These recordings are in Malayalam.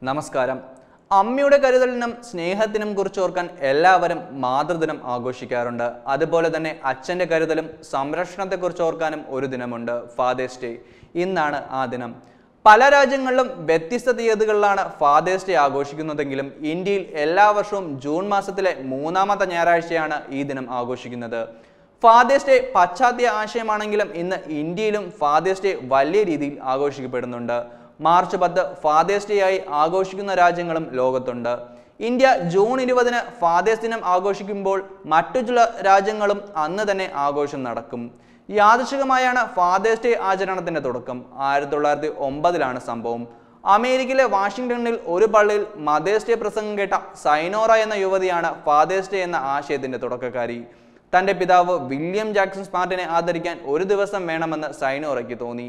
നമസ്കാരം. അമ്മയുടെ കരുതലിനും സ്നേഹത്തിനും കുറിച്ചോർക്കാൻ എല്ലാവരും മാതൃദിനം ആഘോഷിക്കാറുണ്ട്. അതുപോലെ തന്നെ അച്ഛൻ്റെ കരുതലും സംരക്ഷണത്തെക്കുറിച്ച് ഓർക്കാനും ഒരു ദിനമുണ്ട്, ഫാദേഴ്സ് ഡേ. ഇന്നാണ് ആ ദിനം. പല രാജ്യങ്ങളിലും വ്യത്യസ്ത തീയതികളിലാണ് ഫാദേഴ്സ് ഡേ ആഘോഷിക്കുന്നതെങ്കിലും ഇന്ത്യയിൽ എല്ലാ വർഷവും ജൂൺ മാസത്തിലെ 3-ാമത്തെ ഞായറാഴ്ചയാണ് ഈ ദിനം ആഘോഷിക്കുന്നത്. ഫാദേഴ്സ് ഡേ പാശ്ചാത്യ ആശയമാണെങ്കിലും ഇന്ന് ഇന്ത്യയിലും ഫാദേഴ്സ് ഡേ വലിയ രീതിയിൽ ആഘോഷിക്കപ്പെടുന്നുണ്ട്. മാർച്ച് 10 ഫാദേഴ്സ് ഡേ ആയി ആഘോഷിക്കുന്ന രാജ്യങ്ങളും ലോകത്തുണ്ട്. ഇന്ത്യ ജൂൺ 20-ന് ഫാദേഴ്സ് ദിനം ആഘോഷിക്കുമ്പോൾ മറ്റു ചില രാജ്യങ്ങളും അന്ന് തന്നെ ആഘോഷം നടക്കും. യാദൃച്ഛികമായാണ് ഫാദേഴ്സ് ഡേ ആചരണത്തിന്റെ തുടക്കം. 1909-ലാണ് സംഭവം. അമേരിക്കയിലെ വാഷിംഗ്ടണിൽ ഒരു പള്ളിയിൽ മദേഴ്സ് ഡേ പ്രസംഗം കേട്ട സൈനോറ എന്ന യുവതിയാണ് ഫാദേഴ്സ് ഡേ എന്ന ആശയത്തിന്റെ തുടക്കക്കാരി. തന്റെ പിതാവ് വില്യം ജാക്സൺ സ്മാർട്ടിനെ ആദരിക്കാൻ ഒരു ദിവസം വേണമെന്ന് സൈനോറയ്ക്ക് തോന്നി.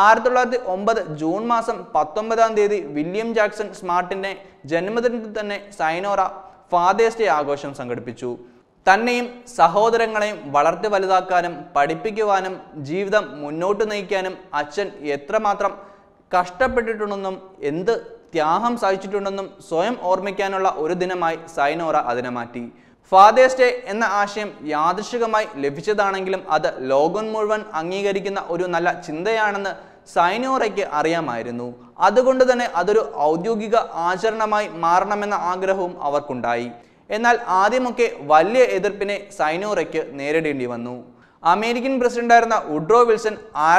1909 ജൂൺ മാസം 19-ാം തീയതി വില്യം ജാക്സൺ സ്മാർട്ടിന്റെ ജന്മദിനത്തിൽ തന്നെ സൈനോറ ഫാദേഴ്സ് ഡേ ആഘോഷം സംഘടിപ്പിച്ചു. തന്നെയും സഹോദരങ്ങളെയും വളർത്തി വലുതാക്കാനും പഠിപ്പിക്കുവാനും ജീവിതം മുന്നോട്ട് നയിക്കാനും അച്ഛൻ എത്രമാത്രം കഷ്ടപ്പെട്ടിട്ടുണ്ടെന്നും എന്ത് ത്യാഗം സഹിച്ചിട്ടുണ്ടെന്നും സ്വയം ഓർമ്മിക്കാനുള്ള ഒരു ദിനമായി സൈനോറ അതിനെ മാറ്റി. ഫാദേഴ്സ് ഡേ എന്ന ആശയം യാദൃശികമായി ലഭിച്ചതാണെങ്കിലും അത് ലോകം മുഴുവൻ അംഗീകരിക്കുന്ന ഒരു നല്ല ചിന്തയാണെന്ന് സൈനോറയ്ക്ക് അറിയാമായിരുന്നു. അതുകൊണ്ട് തന്നെ അതൊരു ഔദ്യോഗിക ആചരണമായി മാറണമെന്ന ആഗ്രഹവും അവർക്കുണ്ടായി. എന്നാൽ ആദ്യമൊക്കെ വലിയ എതിർപ്പിനെ സൈനോറയ്ക്ക് നേരിടേണ്ടി വന്നു. അമേരിക്കൻ പ്രസിഡന്റായിരുന്ന വുഡ്രോ വിൽസൺ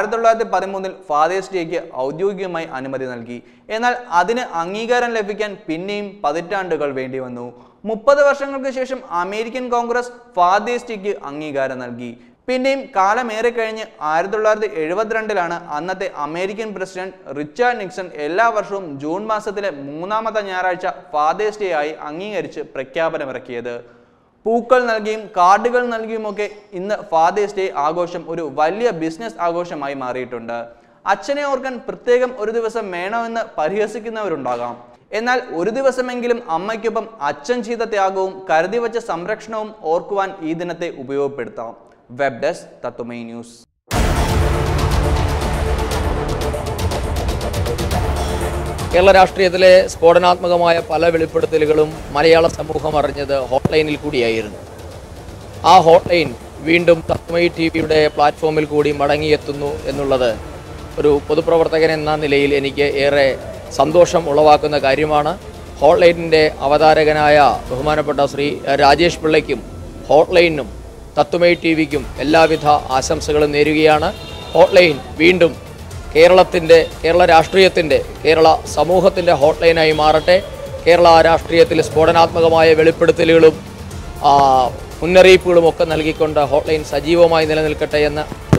1913 ഫാദേഴ്സ് ഡേക്ക് ഔദ്യോഗികമായി അനുമതി നൽകി. എന്നാൽ അതിന് അംഗീകാരം ലഭിക്കാൻ പിന്നെയും പതിറ്റാണ്ടുകൾ വേണ്ടി വന്നു. 30 വർഷങ്ങൾക്ക് ശേഷം അമേരിക്കൻ കോൺഗ്രസ് ഫാദേഴ്സ് ഡേക്ക് അംഗീകാരം നൽകി. പിന്നെയും കാലമേറെ കഴിഞ്ഞ് 1972-ലാണ് അന്നത്തെ അമേരിക്കൻ പ്രസിഡന്റ് റിച്ചാർഡ് നിക്സൺ എല്ലാ വർഷവും ജൂൺ മാസത്തിലെ 3-ാമത്തെ ഞായറാഴ്ച ഫാദേഴ്സ് ഡേ ആയി അംഗീകരിച്ച് പ്രഖ്യാപനമിറക്കിയത്. പൂക്കൾ നൽകിയും കാർഡുകൾ നൽകിയുമൊക്കെ ഇന്ന് ഫാദേഴ്സ് ഡേ ആഘോഷം ഒരു വലിയ ബിസിനസ് ആഘോഷമായി മാറിയിട്ടുണ്ട്. അച്ഛനെ ഓർക്കാൻ പ്രത്യേകം ഒരു ദിവസം വേണമെന്ന് പരിഹസിക്കുന്നവരുണ്ടാകാം. എന്നാൽ ഒരു ദിവസമെങ്കിലും അമ്മയ്ക്കൊപ്പം അച്ഛൻ ചെയ്ത ത്യാഗവും കരുതി വച്ച സംരക്ഷണവും ഓർക്കുവാൻ ഈ ദിനത്തെ ഉപയോഗപ്പെടുത്താം. Web desk Tatwamayi news. Kerala രാഷ്ട്രീയത്തിലെ സ്ഫോടനാത്മകമായ പല വെളിപ്പെടുത്തലുകളും മലയാള സമൂഹം അറിഞ്ഞത് ഹോട്ട്ലൈനിൽ കൂടിയായിരുന്നു. ആ ഹോട്ട്ലൈൻ വീണ്ടും തത്വമയി TV-യുടെ പ്ലാറ്റ്ഫോമിൽ കൂടി മടങ്ങിയെത്തുന്നു എന്നുള്ളത് ഒരു പൊതുപ്രവർത്തകൻ എന്ന നിലയിൽ എനിക്ക് ഏറെ സന്തോഷം ഉളവാക്കുന്ന കാര്യമാണ്. ഹോട്ട്ലൈനിൻ്റെ അവതാരകനായ ബഹുമാനപ്പെട്ട ശ്രീ രാജേഷ് പിള്ളയ്ക്കും ഹോട്ട്ലൈനും തത്വമയി TV-ക്കും എല്ലാവിധ ആശംസകളും നേരുകയാണ്. ഹോട്ട്ലൈൻ വീണ്ടും കേരള രാഷ്ട്രീയത്തിൻ്റെ കേരള സമൂഹത്തിൻ്റെ ഹോട്ട്ലൈനായി മാറട്ടെ. കേരള രാഷ്ട്രീയത്തിൽ സ്ഫോടനാത്മകമായ വെളിപ്പെടുത്തലുകളും മുന്നറിയിപ്പുകളും ഒക്കെ നൽകിക്കൊണ്ട് ഹോട്ട്ലൈൻ സജീവമായി നിലനിൽക്കട്ടെ എന്ന്